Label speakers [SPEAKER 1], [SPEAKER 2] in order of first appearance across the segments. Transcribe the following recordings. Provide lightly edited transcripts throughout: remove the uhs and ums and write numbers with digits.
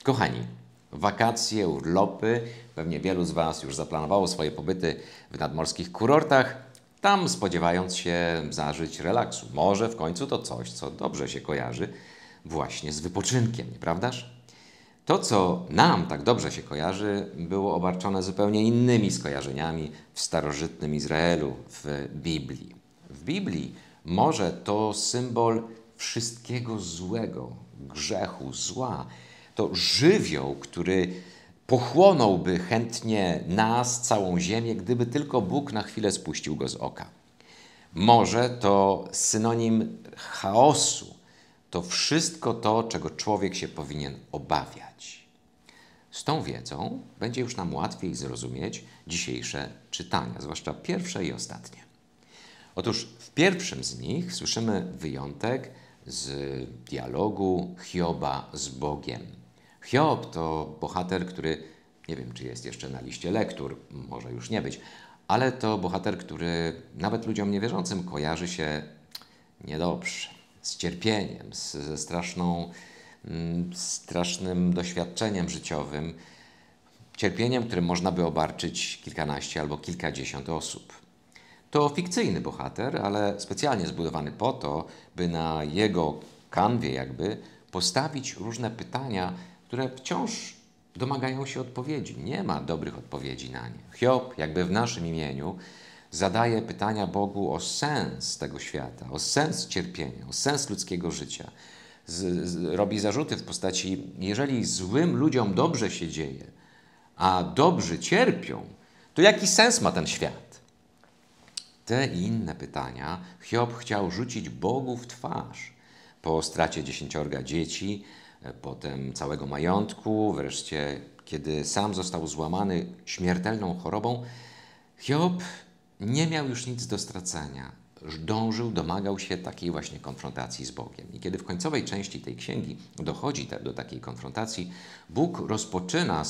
[SPEAKER 1] Kochani, wakacje, urlopy, pewnie wielu z Was już zaplanowało swoje pobyty w nadmorskich kurortach, tam spodziewając się zażyć relaksu. Może w końcu to coś, co dobrze się kojarzy właśnie z wypoczynkiem, nieprawdaż? To, co nam tak dobrze się kojarzy, było obarczone zupełnie innymi skojarzeniami w starożytnym Izraelu, w Biblii. W Biblii morze to symbol wszystkiego złego, grzechu, zła. To żywioł, który pochłonąłby chętnie nas, całą ziemię, gdyby tylko Bóg na chwilę spuścił go z oka. Morze to synonim chaosu. To wszystko to, czego człowiek się powinien obawiać. Z tą wiedzą będzie już nam łatwiej zrozumieć dzisiejsze czytania, zwłaszcza pierwsze i ostatnie. Otóż w pierwszym z nich słyszymy wyjątek z dialogu Hioba z Bogiem. Hiob to bohater, który, nie wiem, czy jest jeszcze na liście lektur, może już nie być, ale to bohater, który nawet ludziom niewierzącym kojarzy się niedobrze, z cierpieniem, ze strasznym doświadczeniem życiowym, cierpieniem, którym można by obarczyć kilkanaście albo kilkadziesiąt osób. To fikcyjny bohater, ale specjalnie zbudowany po to, by na jego kanwie jakby postawić różne pytania, które wciąż domagają się odpowiedzi. Nie ma dobrych odpowiedzi na nie. Hiob, jakby w naszym imieniu, zadaje pytania Bogu o sens tego świata, o sens cierpienia, o sens ludzkiego życia. Robi zarzuty w postaci, jeżeli złym ludziom dobrze się dzieje, a dobrzy cierpią, to jaki sens ma ten świat? Te i inne pytania Hiob chciał rzucić Bogu w twarz. Po stracie 10 dzieci, potem całego majątku, wreszcie kiedy sam został złamany śmiertelną chorobą, Hiob nie miał już nic do stracenia. Dążył, domagał się takiej właśnie konfrontacji z Bogiem. I kiedy w końcowej części tej księgi dochodzi do takiej konfrontacji, Bóg rozpoczyna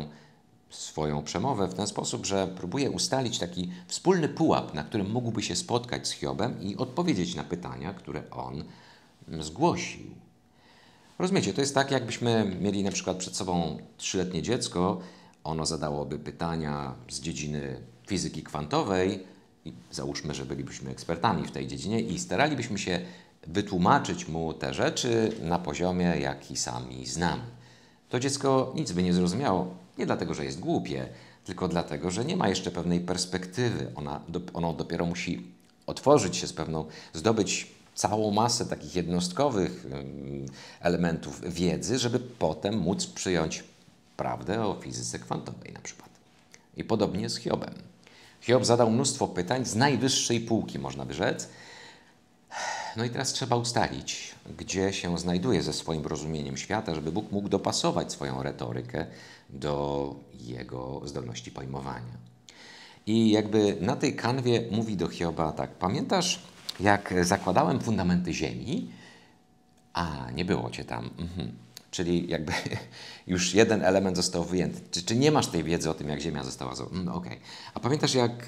[SPEAKER 1] swoją przemowę w ten sposób, że próbuje ustalić taki wspólny pułap, na którym mógłby się spotkać z Hiobem i odpowiedzieć na pytania, które on zgłosił. Rozumiecie, to jest tak, jakbyśmy mieli na przykład przed sobą 3-letnie dziecko, ono zadałoby pytania z dziedziny fizyki kwantowej i załóżmy, że bylibyśmy ekspertami w tej dziedzinie i staralibyśmy się wytłumaczyć mu te rzeczy na poziomie, jaki sami znamy. To dziecko nic by nie zrozumiało, nie dlatego, że jest głupie, tylko dlatego, że nie ma jeszcze pewnej perspektywy. Ono dopiero musi otworzyć się zdobyć całą masę takich jednostkowych elementów wiedzy, żeby potem móc przyjąć prawdę o fizyce kwantowej na przykład. I podobnie z Hiobem. Hiob zadał mnóstwo pytań z najwyższej półki, można by rzec. No i teraz trzeba ustalić, gdzie się znajduje ze swoim rozumieniem świata, żeby Bóg mógł dopasować swoją retorykę do jego zdolności pojmowania. I jakby na tej kanwie mówi do Hioba tak: pamiętasz, jak zakładałem fundamenty ziemi? A, nie było cię tam. Czyli jakby już jeden element został wyjęty. Czy nie masz tej wiedzy o tym, jak Ziemia została złożona? Okej. A pamiętasz, jak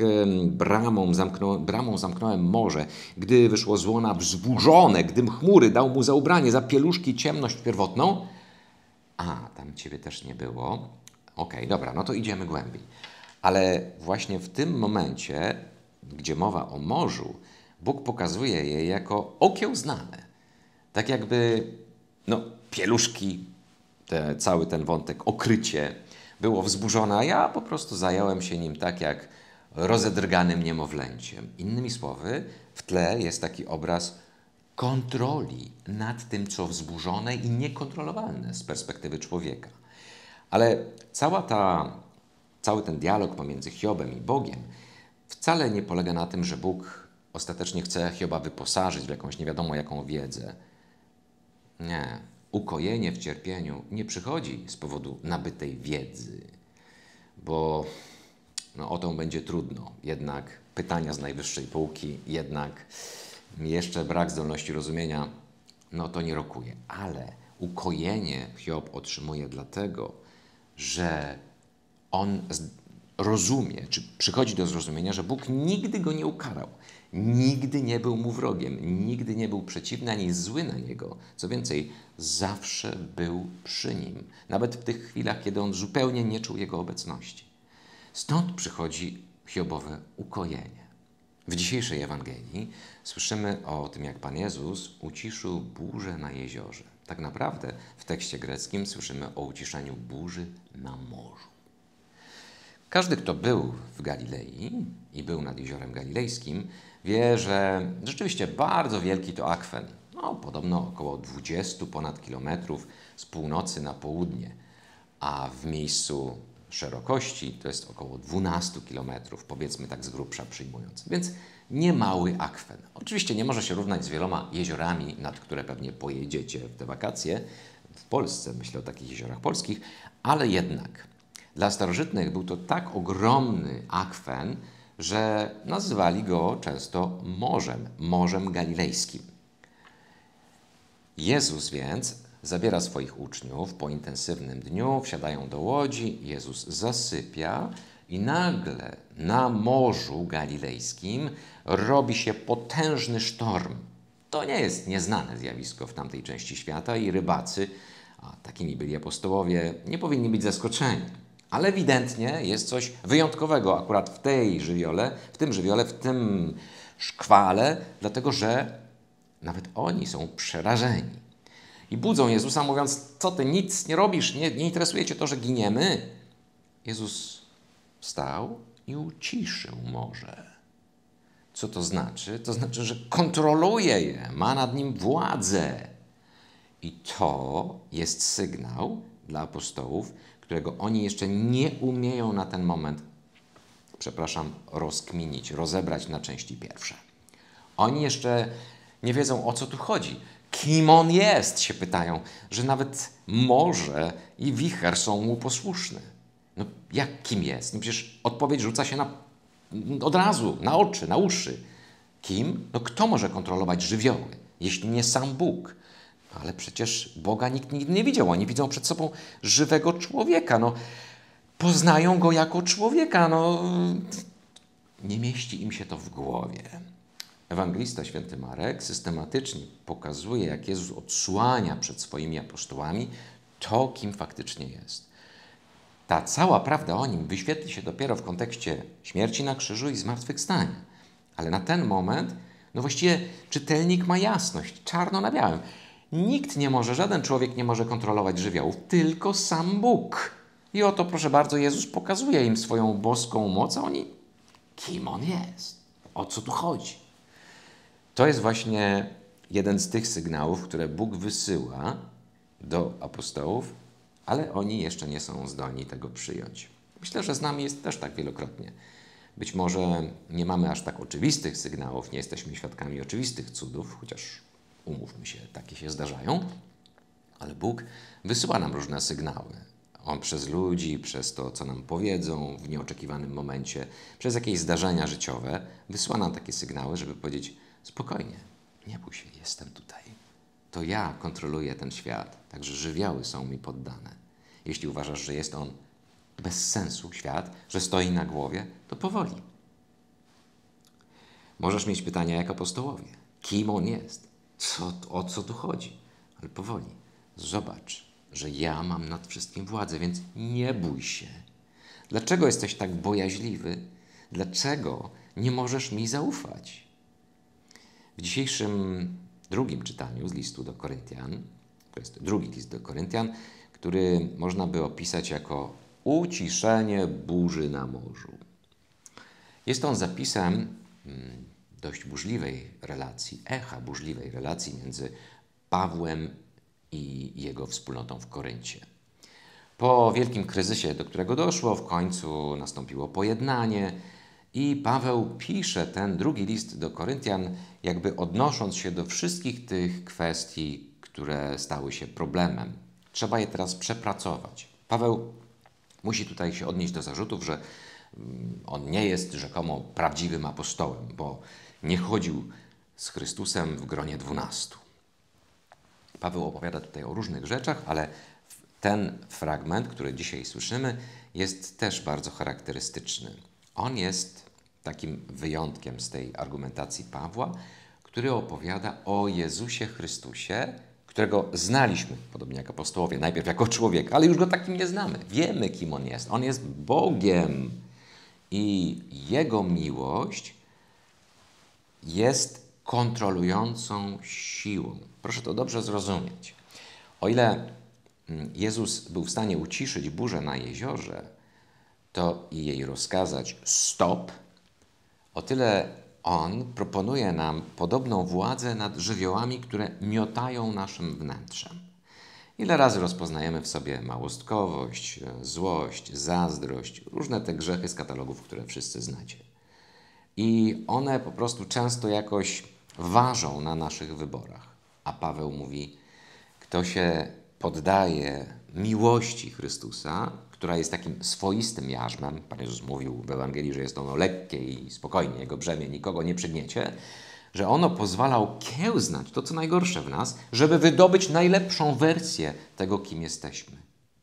[SPEAKER 1] bramą zamknąłem morze, gdy wyszło z łona wzburzone, gdym chmury dał mu za ubranie, za pieluszki ciemność pierwotną? A, tam ciebie też nie było. Okej, dobra, no to idziemy głębiej. Ale właśnie w tym momencie, gdzie mowa o morzu, Bóg pokazuje je jako okiełznane. Tak jakby, pieluszki, cały ten wątek, okrycie było wzburzone, a ja po prostu zająłem się nim tak jak rozedrganym niemowlęciem. Innymi słowy, w tle jest taki obraz kontroli nad tym, co wzburzone i niekontrolowalne z perspektywy człowieka. Ale cały ten dialog pomiędzy Hiobem i Bogiem wcale nie polega na tym, że Bóg ostatecznie chce Hioba wyposażyć w jakąś nie wiadomo jaką wiedzę. Nie. Ukojenie w cierpieniu nie przychodzi z powodu nabytej wiedzy, bo o tą będzie trudno. Jednak pytania z najwyższej półki, jednak jeszcze brak zdolności rozumienia, to nie rokuje. Ale ukojenie Hiob otrzymuje dlatego, że on rozumie, czy przychodzi do zrozumienia, że Bóg nigdy go nie ukarał. Nigdy nie był mu wrogiem, nigdy nie był przeciwny ani zły na niego. Co więcej, zawsze był przy nim, nawet w tych chwilach, kiedy on zupełnie nie czuł jego obecności. Stąd przychodzi hiobowe ukojenie. W dzisiejszej Ewangelii słyszymy o tym, jak Pan Jezus uciszył burzę na jeziorze. Tak naprawdę w tekście greckim słyszymy o uciszeniu burzy na morzu. Każdy, kto był w Galilei i był nad Jeziorem Galilejskim, wie, że rzeczywiście bardzo wielki to akwen. Podobno około 20 ponad kilometrów z północy na południe, a w miejscu szerokości to jest około 12 kilometrów, powiedzmy tak z grubsza przyjmując. Więc nie mały akwen. Oczywiście nie może się równać z wieloma jeziorami, nad które pewnie pojedziecie w te wakacje. W Polsce, myślę o takich jeziorach polskich, ale jednak dla starożytnych był to tak ogromny akwen, że nazywali go często Morzem Galilejskim. Jezus więc zabiera swoich uczniów po intensywnym dniu, wsiadają do łodzi, Jezus zasypia i nagle na Morzu Galilejskim robi się potężny sztorm. To nie jest nieznane zjawisko w tamtej części świata i rybacy, a takimi byli apostołowie, nie powinni być zaskoczeni. Ale ewidentnie jest coś wyjątkowego akurat w tej żywiole, w tym szkwale, dlatego że nawet oni są przerażeni. I budzą Jezusa, mówiąc: co ty, nic nie robisz, nie interesuje cię to, że giniemy? Jezus wstał i uciszył morze. Co to znaczy? To znaczy, że kontroluje je, ma nad nim władzę. I to jest sygnał dla apostołów, którego oni jeszcze nie umieją na ten moment, rozkminić, rozebrać na części pierwsze. Oni jeszcze nie wiedzą, o co tu chodzi. Kim on jest, się pytają, że nawet morze i wicher są mu posłuszne. Jak kim jest? Przecież odpowiedź rzuca się od razu, na oczy, na uszy. Kim? Kto może kontrolować żywioły, jeśli nie sam Bóg? Ale przecież Boga nikt nigdy nie widział. Oni widzą przed sobą żywego człowieka. Poznają Go jako człowieka. Nie mieści im się to w głowie. Ewangelista święty Marek systematycznie pokazuje, jak Jezus odsłania przed swoimi apostołami to, kim faktycznie jest. Ta cała prawda o Nim wyświetli się dopiero w kontekście śmierci na krzyżu i zmartwychwstania. Ale na ten moment, właściwie czytelnik ma jasność, czarno na białym. Nikt nie może, żaden człowiek nie może kontrolować żywiołów, tylko sam Bóg. I oto, proszę bardzo, Jezus pokazuje im swoją boską moc, a oni, kim On jest? O co tu chodzi? To jest właśnie jeden z tych sygnałów, które Bóg wysyła do apostołów, ale oni jeszcze nie są zdolni tego przyjąć. Myślę, że z nami jest też tak wielokrotnie. Być może nie mamy aż tak oczywistych sygnałów, nie jesteśmy świadkami oczywistych cudów, chociaż umówmy się, takie się zdarzają, ale Bóg wysyła nam różne sygnały. On przez ludzi, przez to, co nam powiedzą w nieoczekiwanym momencie, przez jakieś zdarzenia życiowe, wysyła nam takie sygnały, żeby powiedzieć: spokojnie, nie bój się, jestem tutaj. To ja kontroluję ten świat, także żywioły są mi poddane. Jeśli uważasz, że jest on bez sensu, świat, że stoi na głowie, to powoli. Możesz mieć pytania jak apostołowie. Kim on jest? O co tu chodzi? Ale powoli. Zobacz, że ja mam nad wszystkim władzę, więc nie bój się. Dlaczego jesteś tak bojaźliwy? Dlaczego nie możesz mi zaufać? W dzisiejszym drugim czytaniu z listu do Koryntian, to jest drugi list do Koryntian, który można by opisać jako uciszenie burzy na morzu. Jest on zapisem dość burzliwej relacji, echa burzliwej relacji między Pawłem i jego wspólnotą w Koryncie. Po wielkim kryzysie, do którego doszło, w końcu nastąpiło pojednanie i Paweł pisze ten drugi list do Koryntian, jakby odnosząc się do wszystkich tych kwestii, które stały się problemem. Trzeba je teraz przepracować. Paweł musi tutaj się odnieść do zarzutów, że on nie jest rzekomo prawdziwym apostołem, bo nie chodził z Chrystusem w gronie 12. Paweł opowiada tutaj o różnych rzeczach, ale ten fragment, który dzisiaj słyszymy, jest też bardzo charakterystyczny. On jest takim wyjątkiem z tej argumentacji Pawła, który opowiada o Jezusie Chrystusie, którego znaliśmy, podobnie jak apostołowie, najpierw jako człowieka, ale już go takim nie znamy. Wiemy, kim on jest. On jest Bogiem i Jego miłość jest kontrolującą siłą. Proszę to dobrze zrozumieć. O ile Jezus był w stanie uciszyć burzę na jeziorze, to i jej rozkazać stop, o tyle On proponuje nam podobną władzę nad żywiołami, które miotają naszym wnętrzem. Ile razy rozpoznajemy w sobie małostkowość, złość, zazdrość, różne te grzechy z katalogów, które wszyscy znacie. I one po prostu często jakoś ważą na naszych wyborach. A Paweł mówi, kto się poddaje miłości Chrystusa, która jest takim swoistym jarzmem, Pan Jezus mówił w Ewangelii, że jest ono lekkie i spokojnie, Jego brzemię nikogo nie przygniecie, że ono pozwala okiełznać to, co najgorsze w nas, żeby wydobyć najlepszą wersję tego, kim jesteśmy.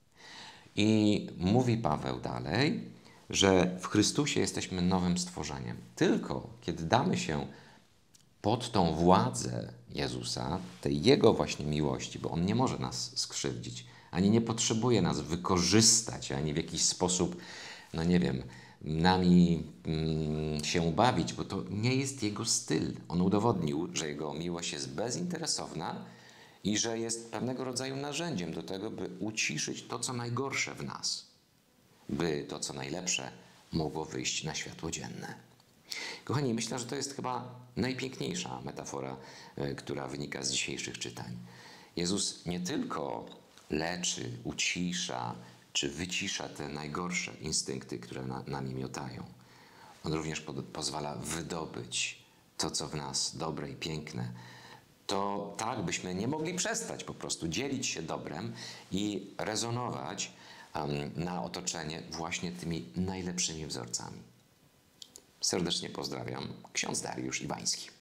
[SPEAKER 1] I mówi Paweł dalej, że w Chrystusie jesteśmy nowym stworzeniem. Tylko kiedy damy się pod tą władzę Jezusa, tej Jego właśnie miłości, bo On nie może nas skrzywdzić, ani nie potrzebuje nas wykorzystać, ani w jakiś sposób, no nie wiem, nami się bawić, bo to nie jest Jego styl. On udowodnił, że Jego miłość jest bezinteresowna i że jest pewnego rodzaju narzędziem do tego, by uciszyć to, co najgorsze w nas, by to, co najlepsze, mogło wyjść na światło dzienne. Kochani, myślę, że to jest chyba najpiękniejsza metafora, która wynika z dzisiejszych czytań. Jezus nie tylko leczy, ucisza czy wycisza te najgorsze instynkty, które nami miotają. On również pozwala wydobyć to, co w nas dobre i piękne. To tak, byśmy nie mogli przestać po prostu dzielić się dobrem i rezonować na otoczenie właśnie tymi najlepszymi wzorcami. Serdecznie pozdrawiam, ksiądz Dariusz Iwański.